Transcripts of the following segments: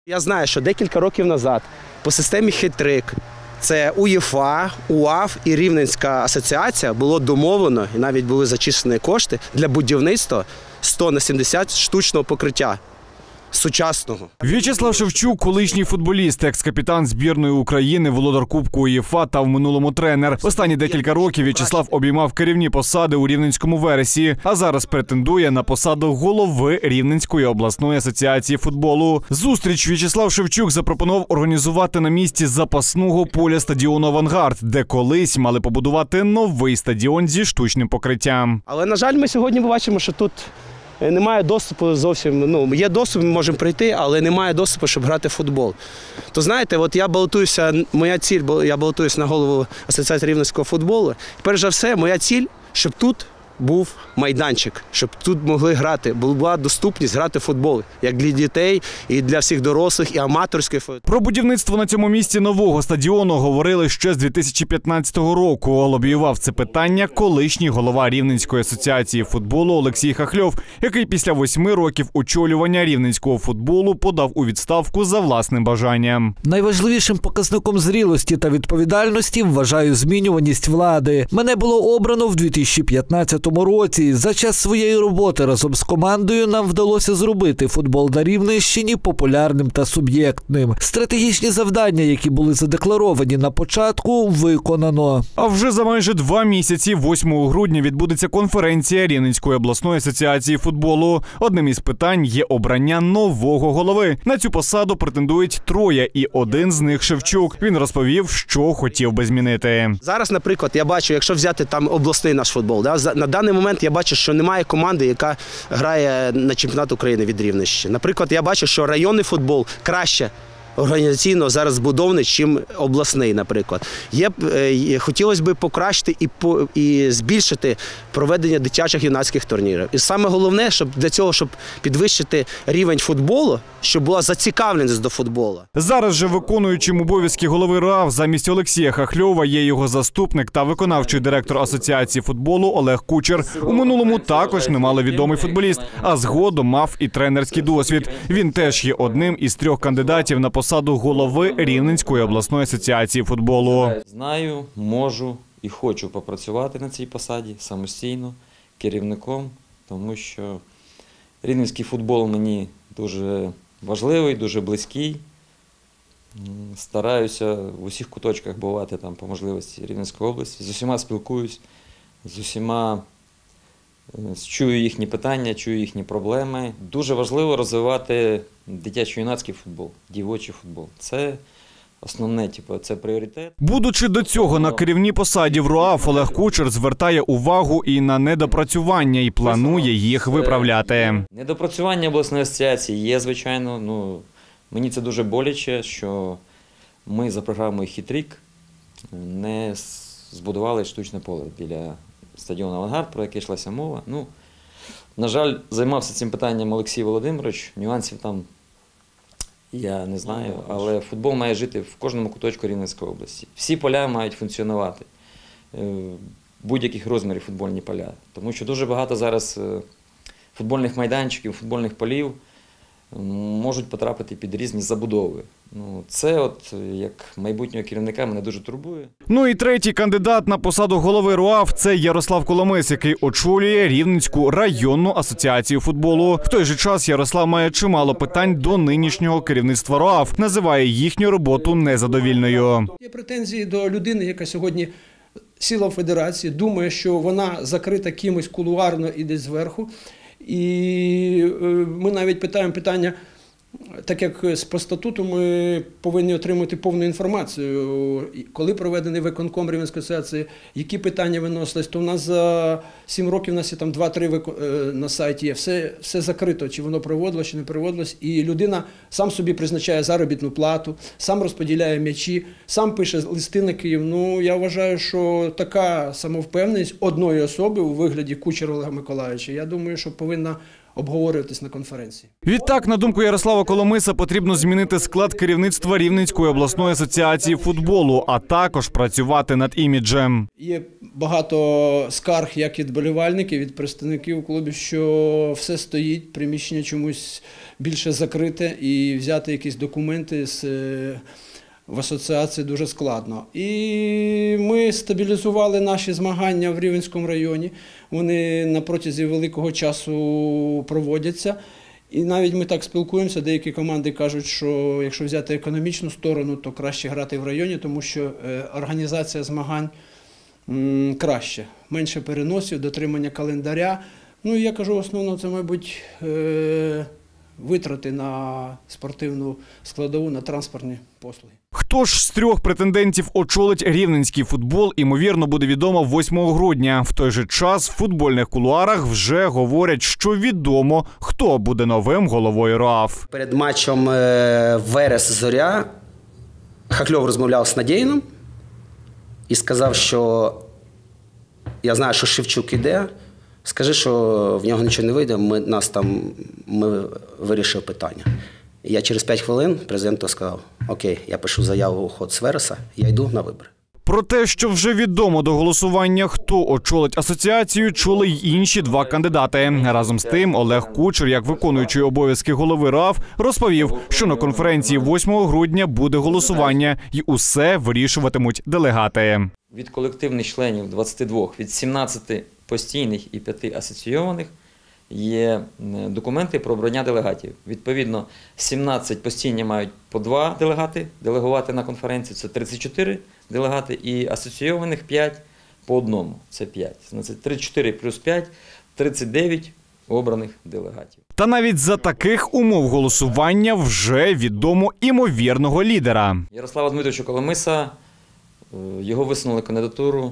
Я знаю, що декілька років назад по системі хитрик це УЄФА, УАФ і Рівненська асоціація було домовлено, і навіть були зачислені кошти для будівництва 100/70 штучного покриття. Сучасного. В'ячеслав Шевчук – колишній футболіст, екс-капітан збірної України, володар Кубку УЄФА та в минулому тренер. Останні декілька років В'ячеслав обіймав керівні посади у Рівненському Вересі, а зараз претендує на посаду голови Рівненської обласної асоціації футболу. Зустріч В'ячеслав Шевчук запропонував організувати на місці запасного поля стадіону «Авангард», де колись мали побудувати новий стадіон зі штучним покриттям. Але, на жаль, ми сьогодні бачимо, що тут немає доступу зовсім, є доступ, ми можемо прийти, але немає доступу, щоб грати в футбол. То знаєте, от я балотуюся, моя ціль, я балотуюся на голову Асоціації рівненського футболу. Перш за все, моя ціль, щоб тут був майданчик, щоб тут могли грати, була доступність грати в футбол, як для дітей, і для всіх дорослих, і аматорської футболу. Про будівництво на цьому місці нового стадіону говорили ще з 2015 року. Лобіював це питання колишній голова Рівненської асоціації футболу Олексій Хахльов, який після 8 років очолювання рівненського футболу подав у відставку за власним бажанням. Найважливішим показником зрілості та відповідальності вважаю змінюваність влади. Мене було обрано в 2015 році. За час своєї роботи разом з командою нам вдалося зробити футбол на Рівненщині популярним та суб'єктним. Стратегічні завдання, які були задекларовані на початку, виконано. А вже за майже 2 місяці, 8 грудня, відбудеться конференція Рівненської обласної асоціації футболу. Одним із питань є обрання нового голови. На цю посаду претендують 3, і один з них – Шевчук. Він розповів, що хотів би змінити. Зараз, наприклад, я бачу, якщо взяти там обласний наш футбол, на даний момент я бачу, що немає команди, яка грає на чемпіонат України від Рівненщини. Наприклад, я бачу, що районний футбол краще організаційно зараз збудований, ніж обласний, наприклад. Хотілося б покращити і збільшити проведення дитячих юнацьких турнірів. І саме головне, для цього, щоб підвищити рівень футболу, щоб була зацікавленість до футболу. Зараз же виконуючим обов'язки голови РУАФ замість Олексія Хахльова є його заступник та виконавчий директор Асоціації футболу Олег Кучер. У минулому також немало відомий футболіст, а згодом мав і тренерський досвід. Він теж є одним із 3 кандидатів на посаду голови Рівненської обласної асоціації футболу. Знаю, можу і хочу попрацювати на цій посаді самостійно, керівником, тому що рівненський футбол мені дуже важливий, дуже близький. Стараюся в усіх куточках бувати там по можливості Рівненської області. З усіма спілкуюсь, з усіма чую їхні питання, чую їхні проблеми. Дуже важливо розвивати дитячо-юнацький футбол, дівочий футбол. Це основне, це пріоритет. Будучи до цього на керівній посаді в РУАФ, Олег Кучер звертає увагу і на недопрацювання, і планує їх виправляти. Недопрацювання обласної асоціації є, звичайно. Мені це дуже боляче, що ми за програмою «Хитрик» не збудували штучне поле біля стадіону «Авангард», про яке йшлася мова. На жаль, займався цим питанням Олексій Володимирович. Нюансів там я не знаю, але футбол має жити в кожному куточку Рівненської області. Всі поля мають функціонувати, будь-яких розмірів футбольні поля. Тому що дуже багато зараз футбольних майданчиків, футбольних полів можуть потрапити під різні забудови. Це, як майбутнього керівника, мене дуже турбує. І третій кандидат на посаду голови РУАФ – це Ярослав Коломис, який очолює Рівненську районну асоціацію футболу. В той же час Ярослав має чимало питань до нинішнього керівництва РУАФ. Називає їхню роботу незадовільною. Є претензії до людини, яка сьогодні сіла в федерації, думає, що вона закрита кимось кулуарно і десь зверху. І ми навіть питаємо питання, так як по статуту ми повинні отримати повну інформацію, коли проведений виконком Рівненської асоціації, які питання виносились, то у нас за 7 років у нас є там 2-3 на сайті є, все закрито, чи воно проводилось, чи не проводилось, і людина сам собі призначає заробітну плату, сам розподіляє м'ячі, сам пише листи на Київ. Я вважаю, що така самовпевненість одної особи у вигляді Кучера Олега Миколайовича, я думаю, що повинна обговорюватись на конференції. Відтак, на думку Ярослава Коломиса, потрібно змінити склад керівництва Рівненської обласної асоціації футболу, а також працювати над іміджем. Є багато скарг як від вболівальників, від представників клубів, що все стоїть, приміщення чомусь більше закрите і взяти якісь документи в асоціації дуже складно. І ми стабілізували наші змагання в Рівненському районі. Вони на протязі великого часу проводяться. І навіть ми так спілкуємося, деякі команди кажуть, що якщо взяти економічну сторону, то краще грати в районі, тому що організація змагань краще. Менше переносів, дотримання календаря. Ну і я кажу, основно це, мабуть, витрати на спортивну складову, на транспортні послуги. Хто ж з трьох претендентів очолить рівненський футбол, ймовірно, буде відомо 8 грудня. В той же час в футбольних кулуарах вже говорять, що відомо, хто буде новим головою РАФ. Перед матчем Верес-Зоря Хохльов розмовляв з Надєїном і сказав, що я знаю, що Шевчук іде, скажи, що в нього нічого не вийде, ми вирішили питання. І я через 5 хвилин президенту сказав, окей, я пишу заяву уход з Вереса, я йду на вибори. Про те, що вже відомо до голосування, хто очолить асоціацію, чули й інші два кандидати. Разом з тим, Олег Кучер, як виконуючий обов'язки голови РАФ, розповів, що на конференції 8 грудня буде голосування і усе вирішуватимуть делегати. Від колективних членів 22, від 17 постійних і 5 асоційованих є документи про обрання делегатів. Відповідно, 17 постійні мають по 2 делегати делегувати на конференцію, це 34 делегати, і асоційованих 5 по одному, це 5. Значить, 34 плюс 5 – 39 обраних делегатів. Та навіть за таких умов голосування вже відомо імовірного лідера. Ярослава Дмитровича Коломиса, його висунули кандидатуру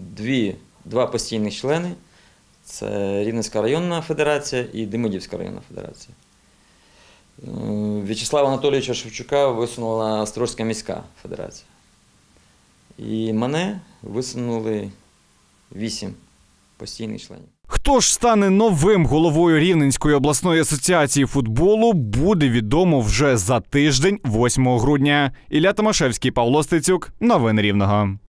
2 постійних члени. Це Рівненська районна федерація і Демидівська районна федерація. В'ячеслава Анатолійовича Шевчука висунула Острозька міська федерація. І мене висунули 8 постійних членів. Хто ж стане новим головою Рівненської обласної асоціації футболу, буде відомо вже за тиждень, 8 грудня. Ілля Томашевський, Павло Стецюк. Новини Рівного.